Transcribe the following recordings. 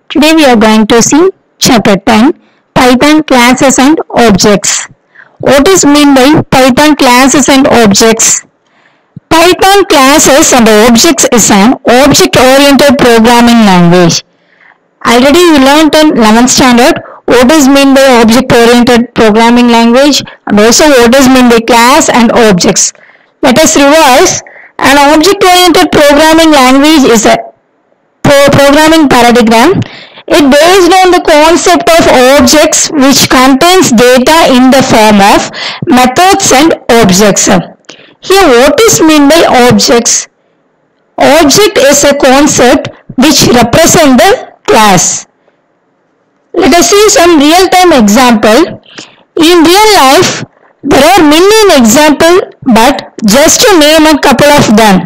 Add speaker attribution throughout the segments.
Speaker 1: Today we are going to see chapter 10, Python classes and objects. What is meant by Python classes and objects? Python classes and objects is an object-oriented programming language. Already we learned in 11th standard what is meant by object-oriented programming language and also what is meant by class and objects. Let us revise. An object-oriented programming language is a programming paradigm. It based on the concept of objects which contains data in the form of methods and objects. Here what is meant by objects? Object is a concept which represents the class. Let us see some real-time example. In real life, there are many examples, but just to name a couple of them.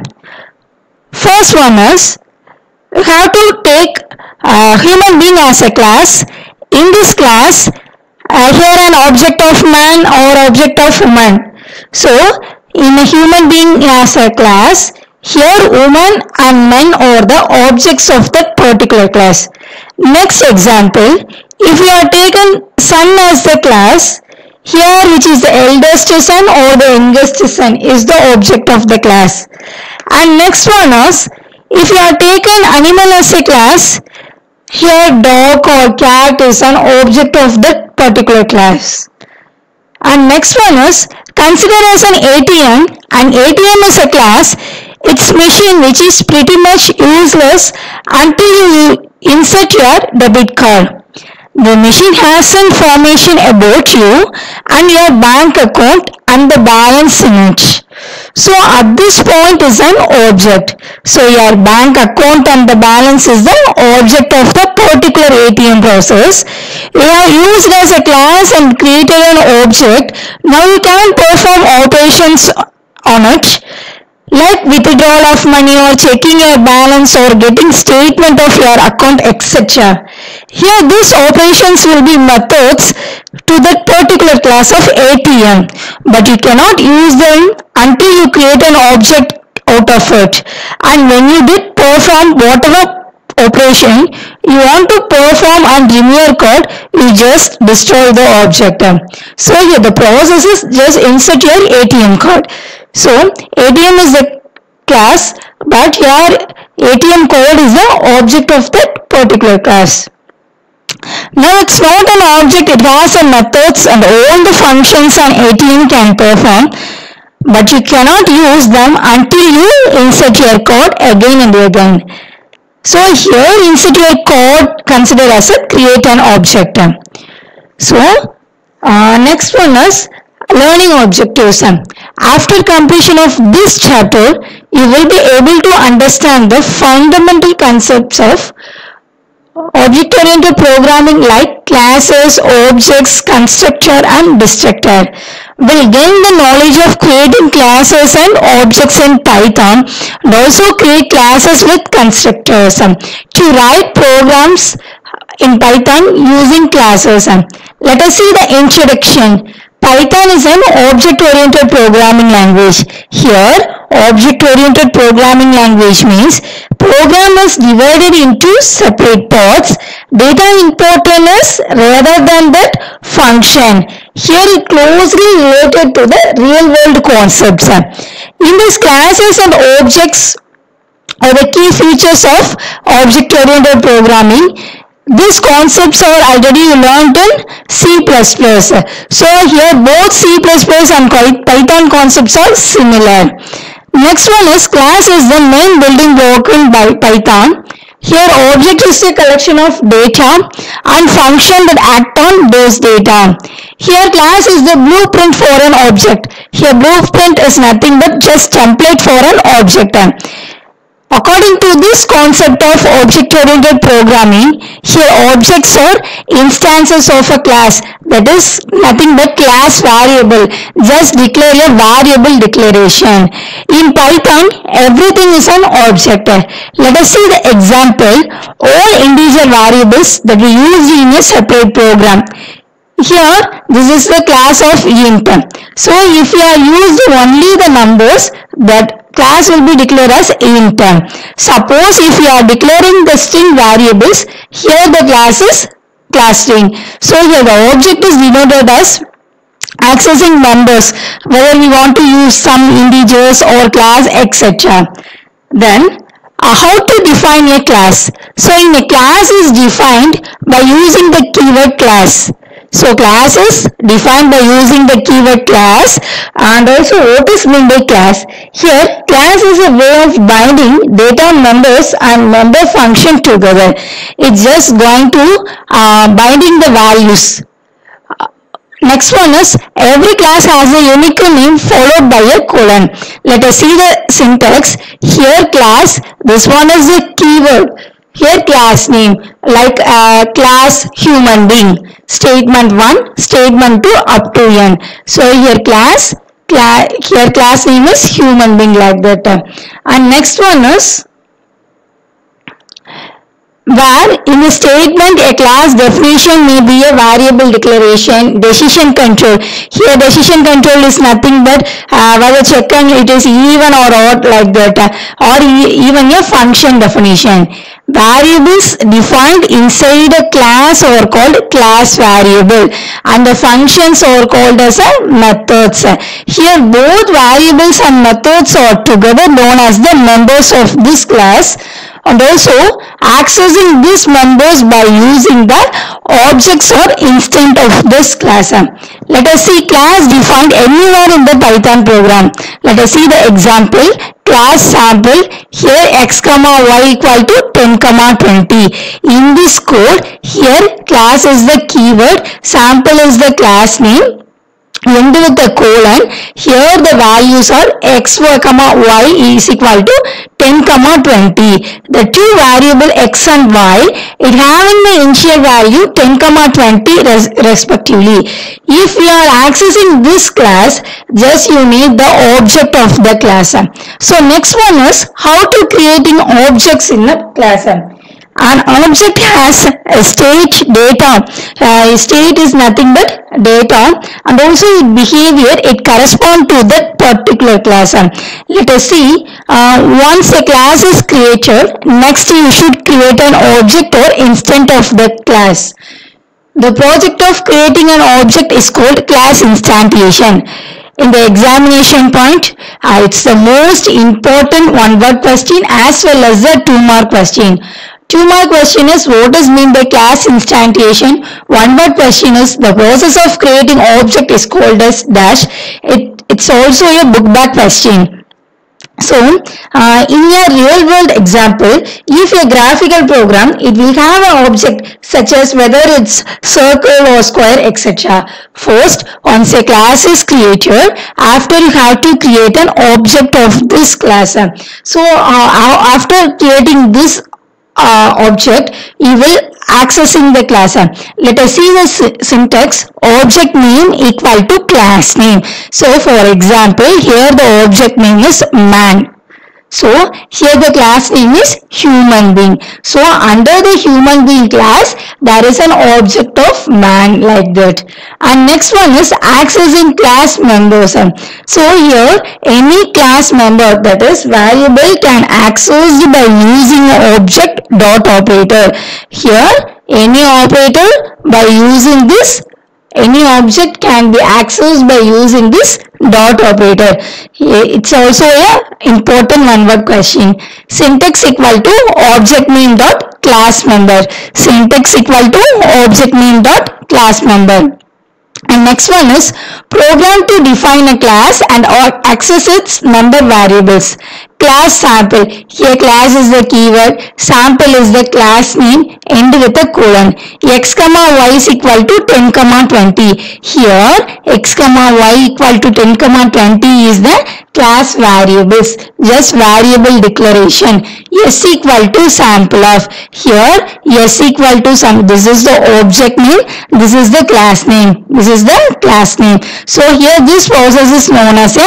Speaker 1: First one is, you have to take a human being as a class. In this class, here an object of man or object of woman. So, in a human being as a class, here woman and men are the objects of that particular class. Next example, if you are taken son as the class, here which is the eldest son or the youngest son is the object of the class. And next one is, if you are taken animal as a class, here dog or cat is an object of that particular class. And next one is, consider as an ATM. An ATM is a class. It's machine which is pretty much useless until you insert your debit card. The machine has information about you and your bank account and the balance in it. So at this point is an object. So your bank account and the balance is the object of the particular ATM process. You have used as a class and created an object. Now you can perform operations on it, like withdrawal of money or checking your balance or getting statement of your account, etc. Here these operations will be methods to that particular class of ATM, but you cannot use them until you create an object out of it. And when you did perform whatever operation you want to perform and remove your code, you just destroy the object. So here the process is just insert your ATM card. So ATM is the class, but your ATM code is the object of that particular class. Now it's not an object, it has a methods and all the functions an ATM can perform, but you cannot use them until you insert your code again and again. So here insert your code considered as a create an object. So next one is learning objectives. After completion of this chapter, you will be able to understand the fundamental concepts of object-oriented programming like classes, objects, constructor and destructor. Will gain the knowledge of creating classes and objects in Python and also create classes with constructors. To write programs in Python using classes. Let us see the introduction. Python is an object-oriented programming language. Here, object-oriented programming language means program is divided into separate parts. Data importance rather than that function. Here it closely related to the real-world concepts. In these classes and objects are the key features of object-oriented programming. These concepts are already learned in C++. So here both C++ and Python concepts are similar. Next one is class is the main building block in Python. Here object is a collection of data and function that act on those data. Here class is the blueprint for an object. Here blueprint is nothing but just template for an object. According to this concept of object-oriented programming, here objects are instances of a class, that is nothing but class variable. Just declare a variable declaration. In Python, everything is an object. Let us see the example. All integer variables that we use in a separate program. Here, this is the class of int. So, if you are used only the numbers, that class will be declared as int. Suppose if you are declaring the string variables, here the class is class string. So here the object is denoted as accessing members, whether we want to use some integers or class, etc. Then how to define a class? So in a class is defined by using the keyword class. So class is defined by using the keyword class. And also what is meant by class? Here class is a way of binding data members and member function together. It's just going to binding the values. Next one is every class has a unique name followed by a colon. Let us see the syntax. Here class, this one is the keyword. Here class name, like class human being. Statement 1, statement 2 up to n. So here class name is human being, like that. And next one is where in the statement a class definition may be a variable declaration, decision control. Here decision control is nothing but whether check and it is even or odd, like that, or even a function definition. Variables defined inside a class are called class variable and the functions are called as methods. Here both variables and methods are together known as the members of this class, and also accessing these members by using the objects or instance of this class. Let us see class defined anywhere in the Python program. Let us see the example. Class sample, here x comma y equal to 10 comma 20. In this code, here class is the keyword, sample is the class name, end with the colon. Here the values are x comma y is equal to 10 comma 20. The two variable x and y, it having the initial value 10 comma 20 respectively. If we are accessing this class, just you need the object of the class. So next one is how to creating objects in the class. An object has a state data. State is nothing but data, and also its behavior, it corresponds to that particular class. Let us see, once a class is created, next you should create an object or instance of the class. The project of creating an object is called class instantiation. In the examination point, it's the most important one-word question as well as the two-mark question. 2-mark question is what is meant by class instantiation. 1-word question is the process of creating object is called as dash. It's also a book back question. So, in a real world example, if a graphical program, it will have an object such as whether it's circle or square, etc. First, once a class is created, after you have to create an object of this class. So, after creating this object, you will accessing the class. Let us see the syntax. Object name equal to class name. So for example, here the object name is man. So here the class name is human being. So under the human being class, there is an object of man, like that. And next one is accessing class members. So here any class member, that is variable, can access by using object dot operator. Here any operator by using this, any object can be accessed by using this dot operator. It's also a important one-word question. Syntax equal to object name dot class member. Syntax equal to object name dot class member. And next one is program to define a class and or access its member variables. Class sample. Here class is the keyword, sample is the class name, end with a colon. X comma y is equal to 10 comma 20. Here x comma y equal to 10 comma 20 is the class variables, just variable declaration. S equal to sample of. Here S equal to some, this is the object name, this is the class name, this is the class name. So here this process is known as a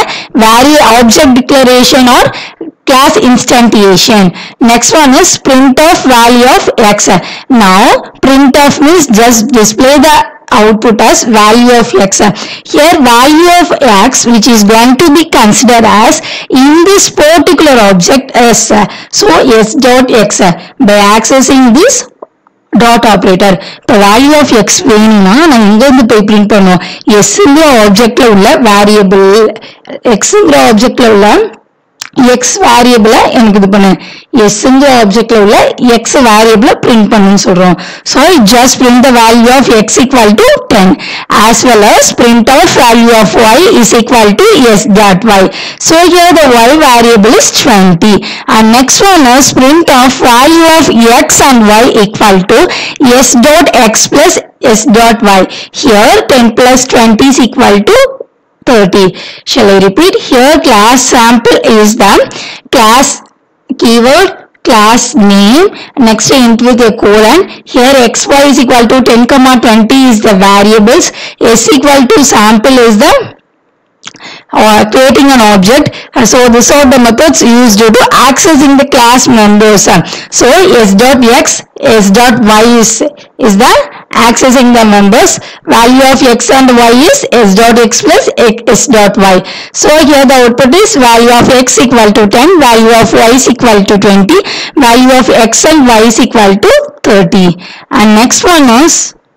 Speaker 1: object declaration or class instantiation. Next one is printf value of x. Now printf means just display the output as value of x. Here value of x which is going to be considered as in this particular object s. So s dot x by accessing this dot operator. இப்போ value of x வேணும்னா நான் எங்க இருந்து போய் print பண்ணுவோம், s ங்கிற ஆப்ஜெக்ட்ல உள்ள variable x ங்கிற ஆப்ஜெக்ட்ல உள்ள x வேரியபிள எனக்கு இது பண்ணு, s ங்கிற ஆப்ஜெக்ட்ல உள்ள x வேரியபிள print பண்ணுன்னு சொல்றோம். So it just print the value of x equal to 10 as well as print of value of y is equal to s dot y. So here the y variable is 20 and next one is print of value of x and y equal to s dot x plus s dot y. Here 10 plus 20 is equal to 30. Shall I repeat? Here class sample is the class keyword, class name, next int with a colon. Here xy is equal to 10 comma 20 is the variables, s equal to sample is the creating an object. So these are the methods used to accessing the class members. So s dot x, s dot y is the accessing the members. Value of x and y is s dot x plus s dot y. So here the output is value of x equal to 10, value of y is equal to 20, value of x and y is equal to 30. And next one is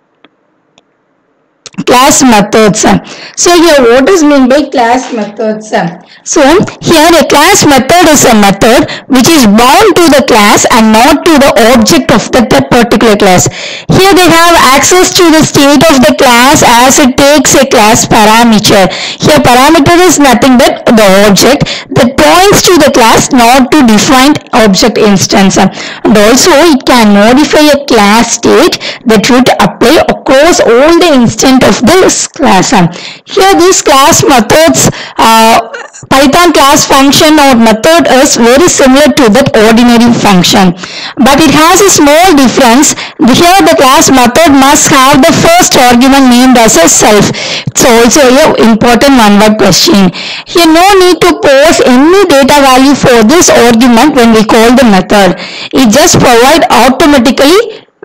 Speaker 1: class methods. So here what is meant by class methods? So here a class method is a method which is bound to the class and not to the object of that particular class. Here they have access to the state of the class as it takes a class parameter. Here parameter is nothing but the object that points to the class, not to defined object instance. And also it can modify a class state that would apply across all the instance of this class. Here these class methods, Python class function or method is very similar to that ordinary function, but it has a small difference. Here the class method must have the first argument named as a self. It's also an important one-word question. Here no need to pass any data value for this argument when we call the method. It just provide automatically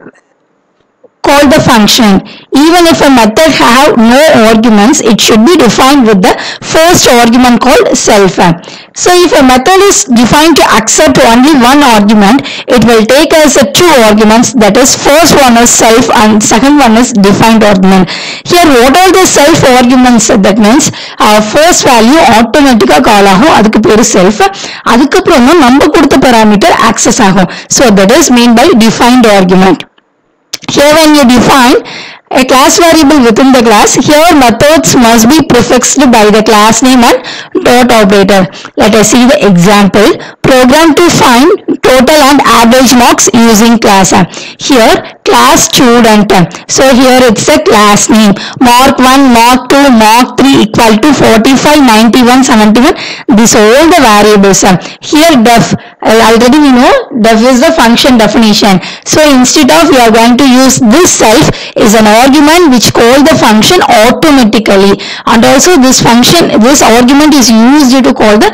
Speaker 1: call the function. Even if a method have no arguments, it should be defined with the first argument called self. So if a method is defined to accept only one argument, it will take as a two arguments, that is first one is self and second one is defined argument. Here what are the self arguments? That means first value automatic call ஆகும், அதுக்கு பேரு self. அதுக்கப்புறம் நம்ம கொடுத்த parameter access ஆகும். So that is mean by defined argument. Here when you define a class variable within the class, here methods must be prefixed by the class name and dot operator. Let us see the example. Program to find total and average marks using class. Here class student. So here it's a class name. Mark 1, mark 2, mark 3 equal to 45, 91, 71. These are all the variables. Here def. Already we know def is the function definition. So instead of we are going to use this self is an argument which call the function automatically, and also this function, this argument is used to call the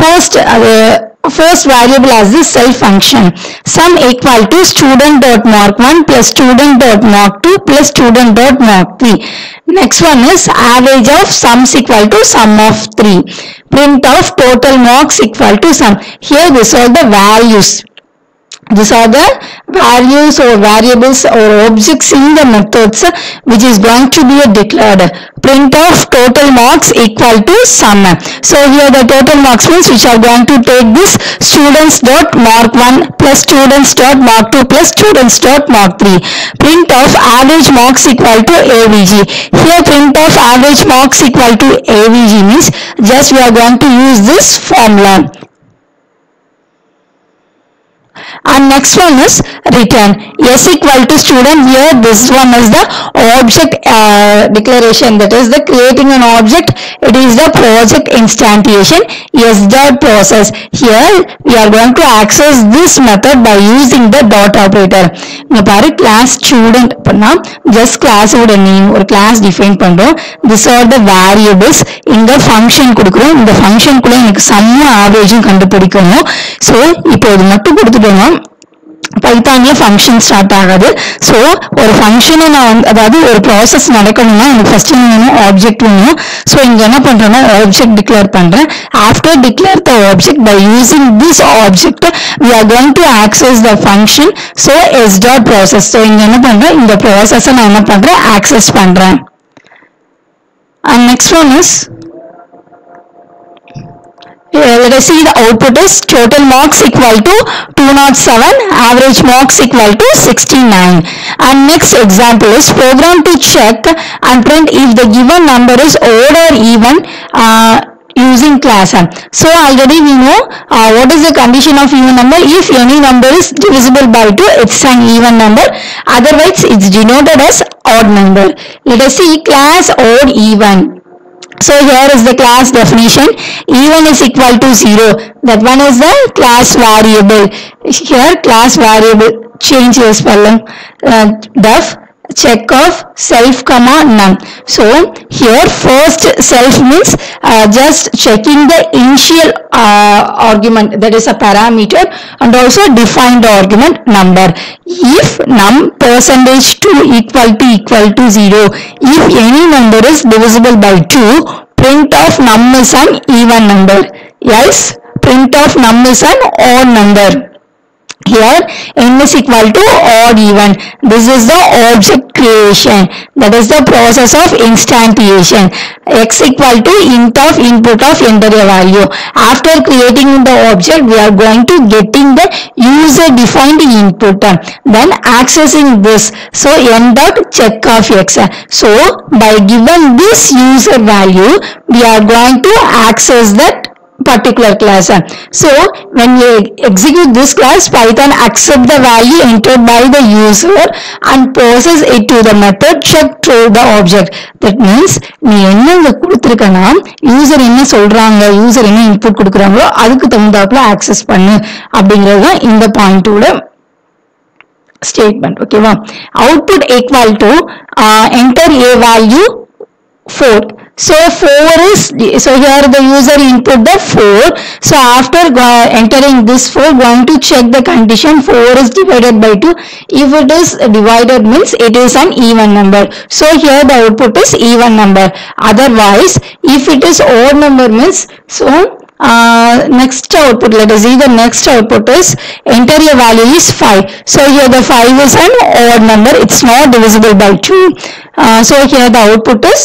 Speaker 1: first variable as the self function. Sum equal to student dot mark 1 plus student dot mark 2 plus student dot mark 3. Next one is average of sums equal to sum of 3. Print of total marks equal to sum. Here these are the values. These are the values or variables or objects in the methods which is going to be declared. Print of total marks equal to sum. So here the total marks means which are going to take this students dot mark 1 plus students dot mark 2 plus students dot mark 3. Print of average marks equal to AVG. Here print of average marks equal to AVG means just we are going to use this formula. And next one is return. S equal to student. Here this one is the object declaration, that is the creating an object. It is the project instantiation. S dot process. Here we are going to access this method by using the dot operator. இங்க பாரு class student பண்ணா just class ஓட name ஒரு class define பண்றோம். These are the variables. இங்க function கொடுக்கிறோம். இந்த function குள்ள எனக்கு sum average கண்டுபிடிக்கணும். So இப்போ இது மட்டும் கொடுத்துட்டோம்னா பைத்தான்ல ஃபங்க்ஷன் ஸ்டார்ட் ஆகாது. ஸோ ஒரு ஃபங்க்ஷனை நான் அதாவது ஒரு ப்ராசஸ் நடக்கணும்னா எனக்கு ஃபர்ஸ்ட் வேணும் ஆப்ஜெக்ட் வேணும். ஸோ இங்க என்ன பண்றேன்னா ஆப்ஜெக்ட் டிக்ளேர் பண்றேன். After declare the object by using this object we are going to access the function. so s dot process. So இங்க என்ன பண்றேன், இந்த ப்ராசஸை நான் என்ன பண்றேன், ஆக்சஸ் பண்றேன். and next one is let us see the output is total marks equal to 207, average marks equal to 69. And next example is program to check and print if the given number is odd or even using class. So already we know what is the condition of even number. If any number is divisible by 2, it's an even number, otherwise it's denoted as odd number. Let us see class odd even. So here is the class definition. Even is equal to 0. That one is the class variable. Here class variable, change your spelling. Def check of self comma none. So here first self means just checking the initial argument, that is a parameter, and also defined argument number. If num percentage 2 equal to 0, if any number is divisible by 2, print of num is an even number, else print of num is an odd number. Here n is equal to odd even. This is the object creation, that is the process of instantiation. X equal to int of input of enter a value. After creating the object, we are going to getting the user defined input, then accessing this. So n dot check of x. So by given this user value, we are going to access that particular class. So when you execute this class, Python accept the value entered by the user and process it to the method check to the object. That means நீ என்ன கொடுத்திருக்கனா user என்ன சொல்றாங்க, user என்ன input கொடுக்குறாங்களோ அதுக்கு தகுந்தாப்புல access பண்ணு அப்படிங்கிறது இந்த பாயிண்டோட ஸ்டேட்மெண்ட். ஓகேவா? Output equal to enter a value 4. So 4 is, so here the user input the 4. So after entering this 4, going to check the condition 4 is divided by 2. If it is divided means it is an even number. So here the output is even number. Otherwise if it is odd number means, so next output, let us see the next output is enter a value is 5. So here the 5 is an odd number, it's not divisible by 2. So here the output is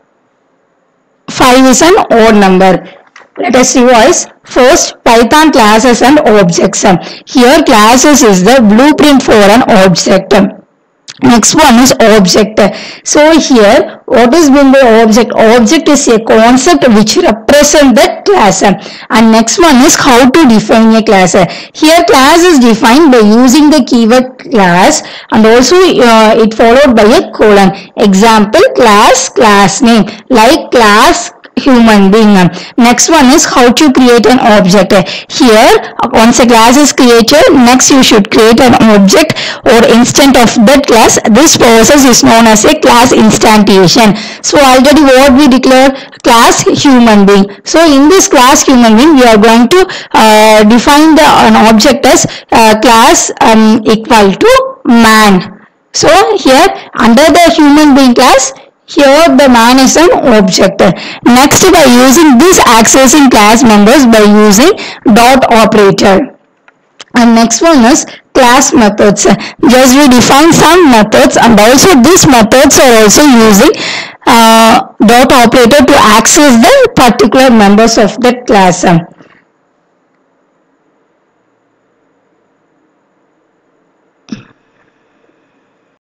Speaker 1: 5 is an odd number. Let us revise. First, Python classes and objects. Here classes is the blueprint for an object. Next one is object. So here what is been the object? Object is a concept which represent the class. And next one is how to define a class. Here class is defined by using the keyword class and also it followed by a colon. Example class, class name, like class human being. Next one is how to create an object. Here once a class is created, next you should create an object or instant of that class. This process is known as a class instantiation. So already what we declared, class human being. So in this class human being, we are going to define an object as class equal to man. So here under the human being class, here the man is an object. Next, by using this accessing class members by using dot operator. And next one is class methods. Just we define some methods and also these methods are also using dot operator to access the particular members of that class.